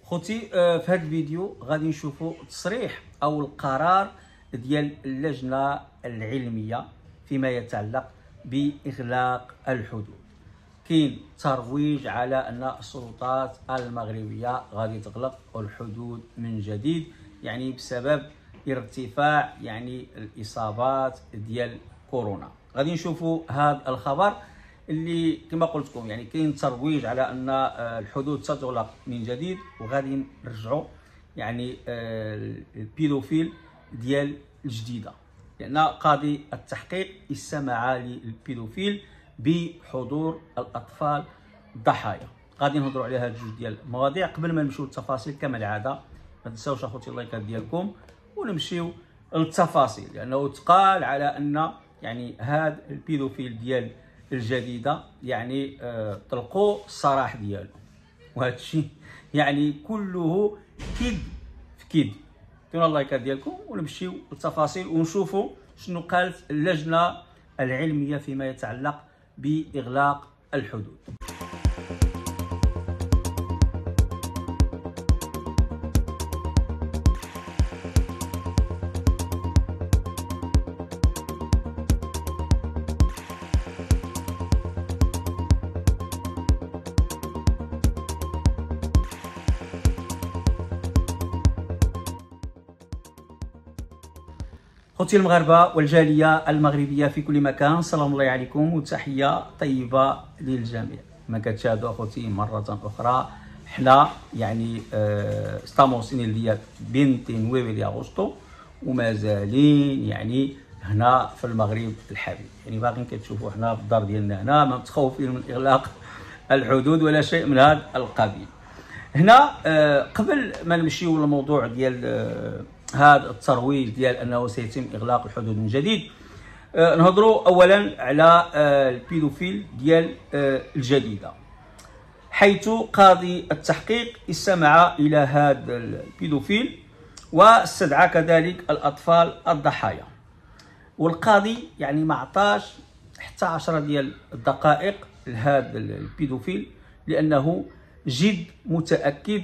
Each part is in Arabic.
خوتي في هذا الفيديو غادي نشوفوا تصريح او القرار ديال اللجنه العلميه فيما يتعلق باغلاق الحدود. كاين ترويج على ان السلطات المغربيه غادي تغلق الحدود من جديد، يعني بسبب ارتفاع الاصابات ديال كورونا. غادي نشوفوا هذا الخبر اللي كما قلت لكم كاين ترويج على ان الحدود ستغلق من جديد، وغادي نرجعوا البيدوفيل ديال الجديده، لان قاضي التحقيق استمع للبيدوفيل بحضور الاطفال الضحايا. غادي نهضروا على هاد جوج ديال المواضيع. قبل ما نمشيو للتفاصيل كما العاده ما تنساوش اخوتي اللايكات ديالكم ونمشيو للتفاصيل، لانه تقال على ان هاد البيدوفيل ديال الجديده طلقوا الصراح ديالو، وهذا الشيء كله كذب في كذب. كونوا اللايكات ديالكم ونمشيو للتفاصيل ونشوفوا شنو قالت اللجنه العلميه فيما يتعلق باغلاق الحدود. خوتي المغاربه والجاليه المغربيه في كل مكان، سلام الله عليكم وتحيه طيبه للجميع. كما كتشاهدوا اخوتي مره اخرى حنا estamos en el día 29 de agosto ومازالين هنا في المغرب الحبيب، باغيين كتشوفوا حنا في الدار ديالنا هنا، ما متخوفين من اغلاق الحدود ولا شيء من هذا القبيل. هنا قبل ما نمشيو للموضوع ديال هذا الترويج ديال انه سيتم اغلاق الحدود من جديد، نهضروا اولا على البيدوفيل ديال الجديده، حيث قاضي التحقيق استمع الى هذا البيدوفيل واستدعى كذلك الاطفال الضحايا. والقاضي ما عطاش حتى 10 ديال الدقائق لهذا البيدوفيل، لانه جد متاكد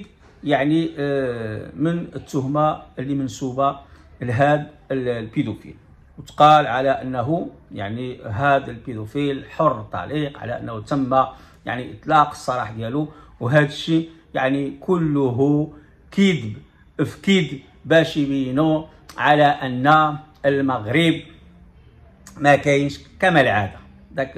من التهمه اللي منسوبه لهذا البيدوفيل، وتقال على انه هذا البيدوفيل حر التعليق، على انه تم اطلاق السراح ديالو، وهذا الشيء كله كذب في كذب باش يبينوا على ان المغرب ما كاينش كما العاده داك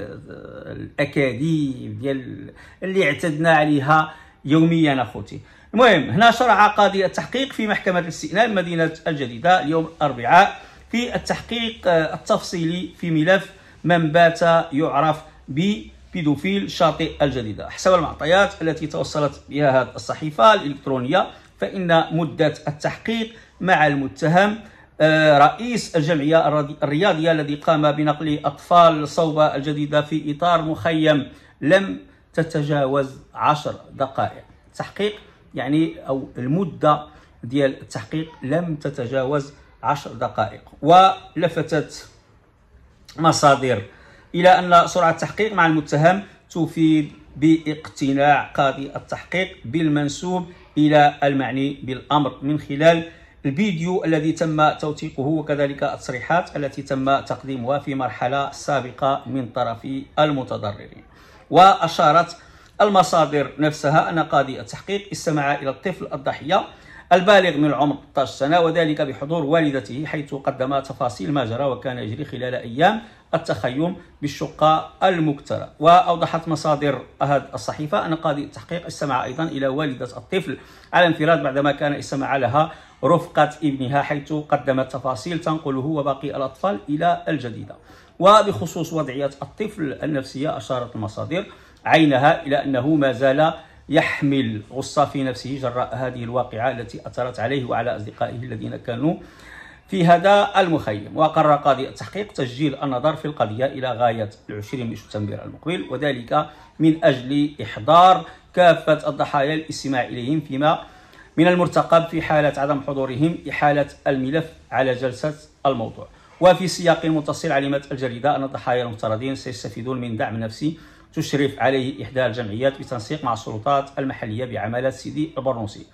الاكاذيب ديال اللي اعتدنا عليها يوميا اخوتي. المهم هنا شرع قاضي التحقيق في محكمة الاستئناف مدينة الجديدة اليوم الأربعاء في التحقيق التفصيلي في ملف من بات يعرف ببيدوفيل شاطئ الجديدة. حسب المعطيات التي توصلت بها هذه الصحيفة الإلكترونية، فإن مدة التحقيق مع المتهم رئيس الجمعية الرياضية الذي قام بنقل أطفال صوب الجديدة في إطار مخيم لم تتجاوز 10 دقائق. التحقيق أو المدة ديال التحقيق لم تتجاوز 10 دقائق. ولفتت مصادر إلى أن سرعة التحقيق مع المتهم تفيد باقتناع قاضي التحقيق بالمنسوب إلى المعني بالأمر من خلال الفيديو الذي تم توثيقه، وكذلك التصريحات التي تم تقديمها في مرحلة سابقة من طرف المتضررين. وأشارت المصادر نفسها أن قاضي التحقيق استمع إلى الطفل الضحية البالغ من العمر 13 سنة، وذلك بحضور والدته، حيث قدم تفاصيل ما جرى وكان يجري خلال أيام التخيم بالشقة المكترة. وأوضحت مصادر هذه الصحيفة أن قاضي التحقيق استمع أيضا إلى والدة الطفل على انفراد بعدما كان استمع لها رفقة ابنها، حيث قدمت تفاصيل تنقله وباقي الأطفال إلى الجديدة. وبخصوص وضعية الطفل النفسية، أشارت المصادر عينها إلى أنه ما زال يحمل غصة في نفسه جراء هذه الواقعة التي أثرت عليه وعلى أصدقائه الذين كانوا في هذا المخيم. وقرر قاضي التحقيق تسجيل النظر في القضية إلى غاية 20 من سبتمبر المقبل، وذلك من أجل إحضار كافة الضحايا الاستماع إليهم، فيما من المرتقب في حالة عدم حضورهم إحالة الملف على جلسة الموضوع. وفي سياق متصل علمت الجريدة أن الضحايا المفترضين سيستفيدون من دعم نفسي تشرف عليه إحدى الجمعيات بتنسيق مع السلطات المحلية بعمالة سيدي البرنوسي.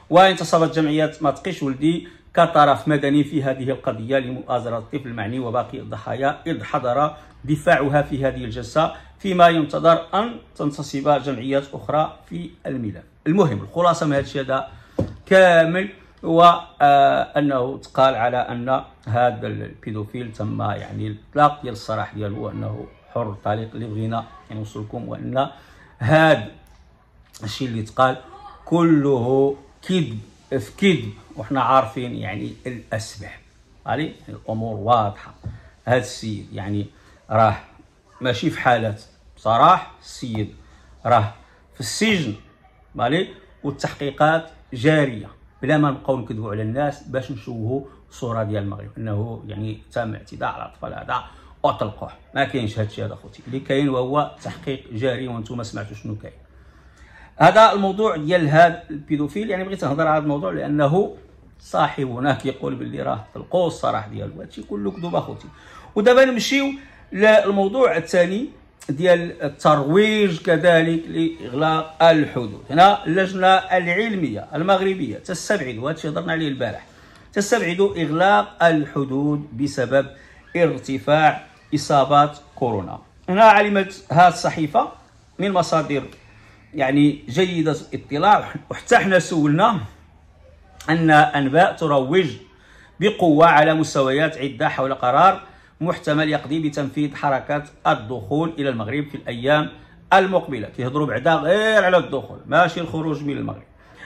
وانتصبت جمعية ما تقيش ولدي كطرف مدني في هذه القضية لمؤازرة الطفل المعني وباقي الضحايا، إذ حضر دفاعها في هذه الجلسة، فيما ينتظر أن تنتصب جمعيات أخرى في الملف. المهم الخلاصة من هذا الشيء هذا كامل هو أنه تقال على أن هذا البيدوفيل تم يعني الإطلاق ديال السراح ديالو، وأنه حر الطريق اللي بغينا نوصل لكم، وأن هذا الشيء اللي تقال كله كذب في كذب، وحنا عارفين يعني الأسباب. يعني الأمور واضحة. هذا السيد يعني راه ماشي في حالة صراح، السيد راه في السجن، والتحقيقات جارية، بلا ما نبقاو نكذبوا على الناس باش نشوهوا صورة ديال المغرب انه يعني تم اعتداء على الاطفال هذا وطلقوه. ما كاينش هادشي هذا خوتي، اللي كاين وهو تحقيق جاري، وانتم سمعتوا شنو كاين. هذا الموضوع ديال هذا البيدوفيل، يعني بغيت نهضر على هذا الموضوع لانه صاحبنا كيقول باللي راه طلقوه الصراح ديالو، هادشي كله كذوب اخوتي. ودابا نمشيو للموضوع الثاني ديال الترويج كذلك لاغلاق الحدود. هنا اللجنه العلميه المغربيه تستبعد، وهذا الشيء هضرنا عليه البارح، تستبعد اغلاق الحدود بسبب ارتفاع اصابات كورونا. هنا علمت هذه الصحيفه من مصادر يعني جيده الاطلاع، وحتى احنا سولنا ان انباء تروج بقوه على مستويات عده حول قرار محتمل يقضي بتنفيذ حركات الدخول الى المغرب في الايام المقبله. كيهضروا بعدا غير على الدخول، ماشي الخروج من المغرب.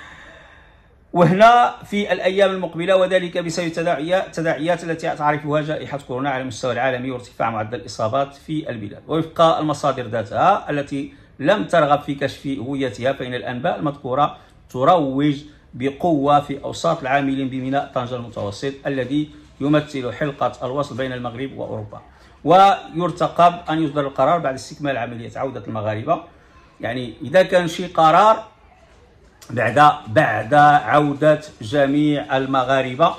وهنا في الايام المقبله، وذلك بسبب التداعيات التي تعرفها جائحه كورونا على المستوى العالمي وارتفاع معدل الاصابات في البلاد. وفق المصادر ذاتها التي لم ترغب في كشف هويتها، فان الانباء المذكوره تروج بقوه في اوساط العاملين بميناء طنجة المتوسط الذي يمثل حلقة الوصل بين المغرب وأوروبا. ويرتقب أن يصدر القرار بعد استكمال عملية عودة المغاربة، يعني إذا كان شي قرار بعد عودة جميع المغاربة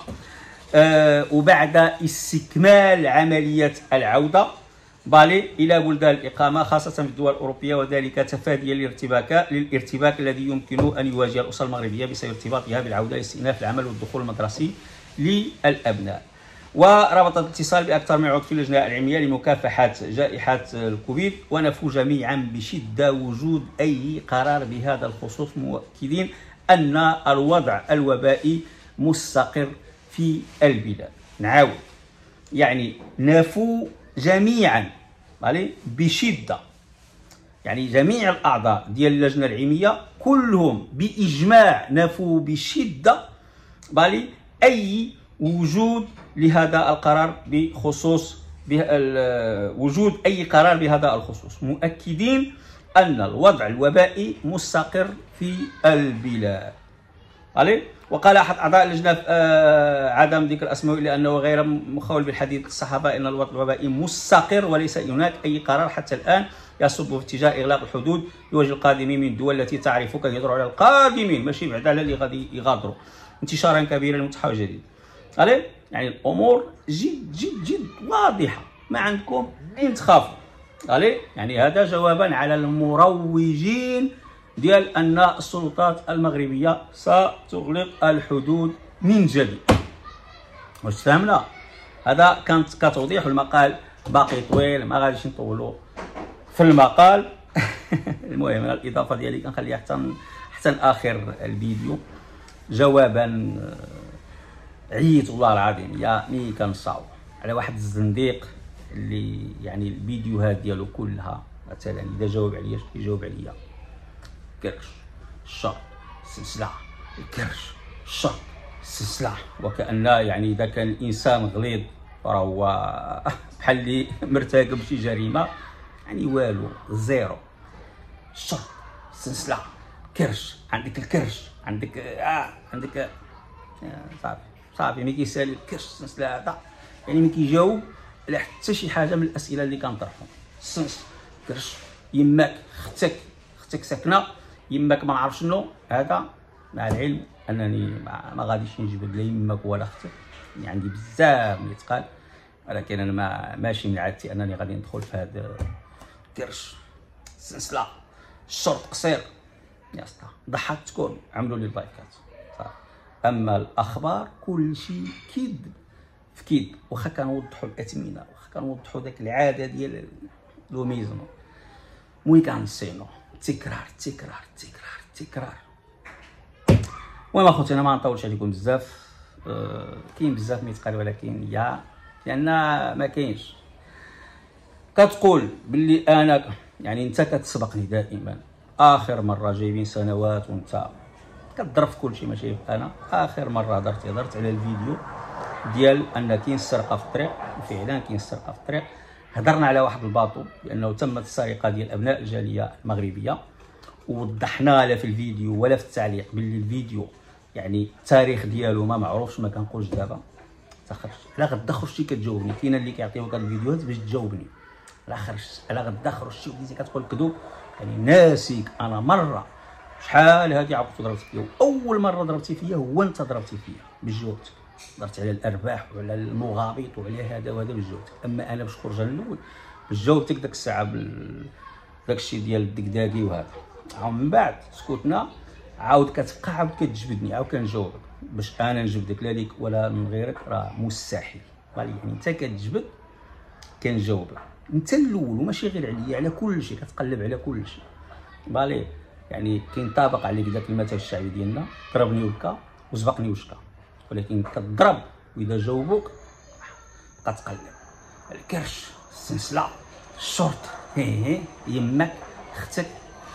وبعد استكمال عملية العودة إلى بلدان الإقامة خاصة في الدول الأوروبية، وذلك تفاديا للارتباك الذي يمكن أن يواجه الأسر المغربية بسبب ارتباطها بالعودة لاستئناف العمل والدخول المدرسي للأبناء. وربط الاتصال بأكثر من عضو في اللجنة العلمية لمكافحة جائحة الكوفيد، ونفوا جميعا بشدة وجود أي قرار بهذا الخصوص، مؤكدين أن الوضع الوبائي مستقر في البلاد. نعاود يعني نفوا جميعا بشدة، يعني جميع الأعضاء ديال اللجنة العلمية كلهم بإجماع نفوا بشدة أي وجود لهذا القرار بخصوص وجود أي قرار بهذا الخصوص، مؤكدين أن الوضع الوبائي مستقر في البلاد. وقال أحد أعضاء اللجنة عدم ذكر اسمه لأنه غير مخول بالحديث الصحابة أن الوضع الوبائي مستقر وليس هناك أي قرار حتى الآن يصب في اتجاه إغلاق الحدود لوجه القادمين من الدول التي تعرف، كيهضروا على القادمين ماشي بعدا على اللي غادي يغادروا، انتشارا كبيرا للمتحول الجديد. يعني الأمور جد واضحة، ما عندكم أين تخافوا. يعني هذا جوابا على المروجين ديال أن السلطات المغربية ستغلق الحدود من جديد. واش فهمنا؟ هذا كانت كتوضيح، المقال باقي طويل ما غاديش نطولوا في المقال. المهم الإضافة ديالي كنخليها حتى آخر الفيديو، جوابا عييت والله العظيم يا مي كنصاوب على واحد الزنديق اللي يعني الفيديوهات ديالو كلها مثلا اذا جاوب عليا يجاوب عليا كرش الشرط السلسله، الكرش الشرط السلسله، وكأن يعني اذا كان الانسان غليظ فهو بحال اللي مرتكب شي جريمه، يعني والو زيرو. الشرط السلسله كرش، عندك الكرش عندك صافي ما كيسالي الكرش السلسله هذا، يعني ما كيجاوب على حتى شي حاجه من الاسئله اللي كنطرحهم. السنس كرش يماك اختك ساكنه يماك ما نعرف شنو، هذا مع العلم انني ما غاديش نجبد لا يماك ولا اختك، يعني عندي بزاف من يتقال، ولكن انا ماشي من عادتي انني غادي ندخل في هذا كرش السلسله الشرط قصير. يا اسطى ضحكتكم، عملوا لي اللايكات صافي. اما الاخبار كل شيء كذب في كذب. واخا كنوضحوا الاثمنه، واخا كنوضحوا داك العاده ديال لوميزمو، المهم كنسينو تكرار تكرار تكرار تكرار. المهم اخوتي انا ما نطولش عليكم بزاف، كاين بزاف ما يتقال، ولكن لان ما كاينش. كتقول باللي انا يعني انت كتسبقني دائما، اخر مره جايبين سنوات وانت كتضرب في كل شيء. ماشي انا اخر مره هضرت على الفيديو ديال ان كاين السرقه في الطريق، وفعلا كاين السرقه في الطريق. هضرنا على واحد الباطو بانه تمت السرقه ديال ابناء الجاليه المغربيه، ووضحنا لا في الفيديو ولا في التعليق باللي الفيديو يعني التاريخ ديالو ما معروفش. ما كنقولش دابا تخرج على غدا خرجتي كتجاوبني، كاين اللي كيعطيوك هاد الفيديوهات باش تجاوبني على خرجت على غدا خرجتي وليتي كتقول كذوب. يعني ناسيك انا مره شحال هادي عاودت ضربتي فيا، واول مره ضربتي فيا هو انت ضربتي فيا باش جاوبتك. درت على الارباح وعلى المغابط وعلى هذا وهذا باش جاوبتك، اما انا باش خرج الاول باش جاوبتك داك الساعه داك الشيء ديال الدكداكي وهذا. من بعد سكوتنا، عاود كتبقى عاود كتجبدني، عاود كنجاوبك. باش انا نجبدك لا ليك ولا من غيرك راه مستحيل. يعني انت كتجبد كنجاوبك انت الاول، وماشي غير عليا، على كل شيء كتقلب على كل شيء. بالي يعني كينطبق عليك داك المثل الشعبي ديالنا، ضربني وبكى وسبقني وشكى. ولكن كتضرب واذا جاوبوك بقى تقلب الكرش، السلسله، الشرط، يمك، اختك،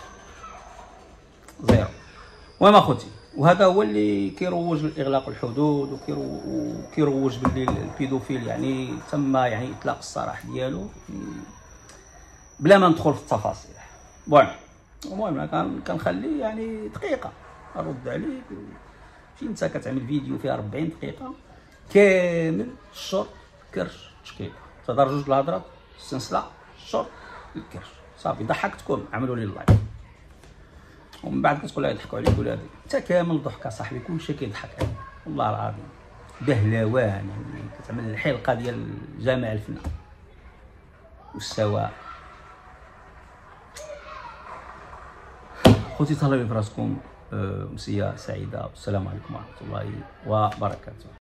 زيرو. المهم اخوتي، وهذا هو اللي كيروج لاغلاق الحدود وكيروج باللي البيدوفيل يعني تم يعني اطلاق السراح ديالو بلا ما ندخل في التفاصيل. المهم كنخلي يعني دقيقه نرد عليك. شي انت كتعمل فيديو فيه 40 دقيقه كامل الشرط، كرش، تشكيل، تدرج الهضره، السلسله، الشرط، الكرش، صافي ضحكتكم عملوا لي اللايك. ومن بعد كتقول لها يضحكوا عليك ولا انت كامل ضحك اصاحبي، كلشي كيضحك عليك والله العظيم. بهلوان يعني كتعمل الحلقه ديال جامع الفنان والسواء. خوتي تهلاو في راسكم، امسيه سعيده، والسلام عليكم ورحمه الله وبركاته.